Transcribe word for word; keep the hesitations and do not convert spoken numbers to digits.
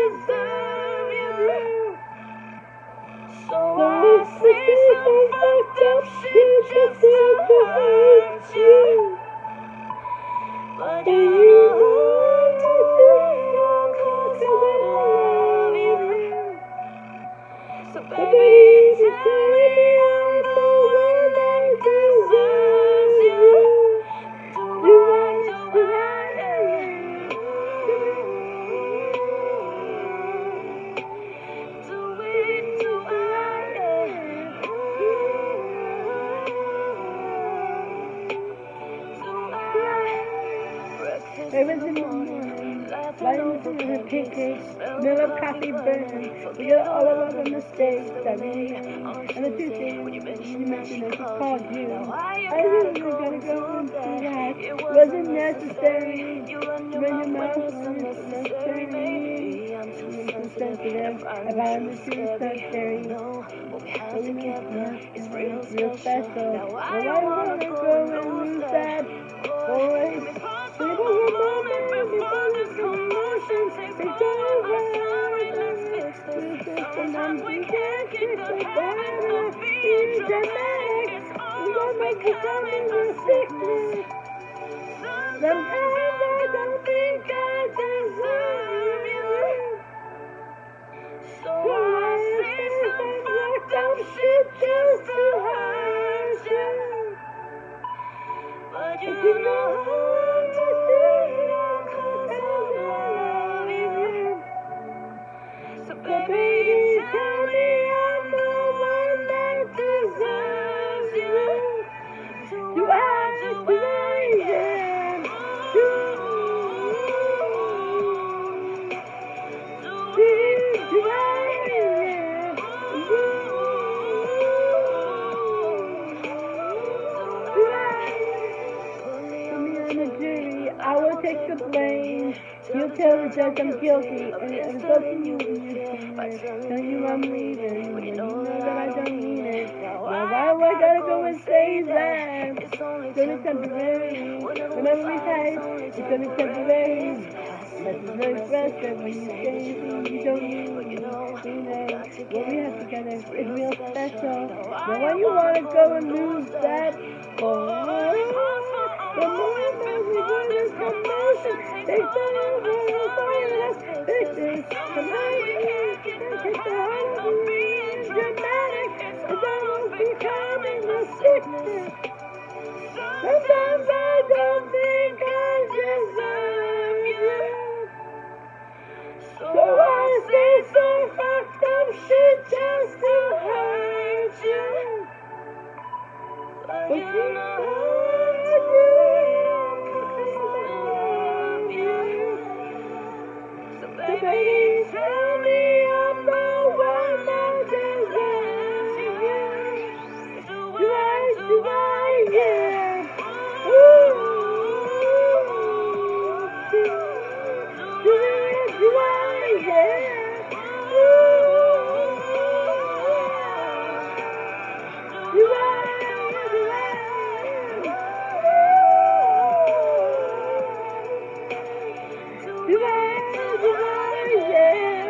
deserve you. So I say some fucked up shit just to hurt you. But you know you cause I love you. So baby, tell me I'm the one that deserves you. Do I, do I, yeah. Do it, do I, yeah. Do I? Breakfast in the morning, biting through the pancakes, smell of coffee burning. Forget all about the mistakes I made. And the two things when you mentioned that she called you. I knew you were gonna go into that. It wasn't necessary. When your mouth was unnecessary, baby. I'm too sensitive. I find the truth so scary. What we have together is real special. Now I wanna go and lose that boy. People will moment before this commotion takes over. Sorry, let's fix this. Sometimes we can't get the habit of being dramatic. It's almost becoming a sickness. Sometimes I don't think I deserve you. So I say some fucked up shit just to hurt you. But you know so baby, tell me I'm the one that deserves you. Do I, do I, yeah. Do, do, do I, yeah. Do I? Put me on the jury, I will take the blame. You'll tell the judge I'm guilty, and it's up to you when you're Tell you I'm leaving, when you know that I don't mean it. Now why would I gotta go and say that? It's only temporary. Remember me tight, it's only temporary. But it's very frustrating when you say things you don't mean, but you know, what we have together is real special. Now why you wanna go and lose that? Oh, the moment we do this commotion takes over the fire. Fix this tonight. Take the heart of being dramatic. It's almost becoming a sickness. Sometimes I don't think I deserve you. So I say some fucked up shit just to hurt you. But you know baby, tell me I'm the one that deserves you. Do I, do I, yeah. Ooh, do I, do I, yeah. Ooh, do I, do I, do I, do I, yeah.